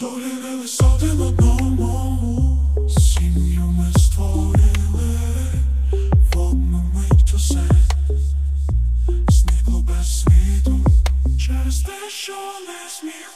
Довірились один одному, сім'ю ми створили, в одну мить усе зникло без світу, через те, що не зміг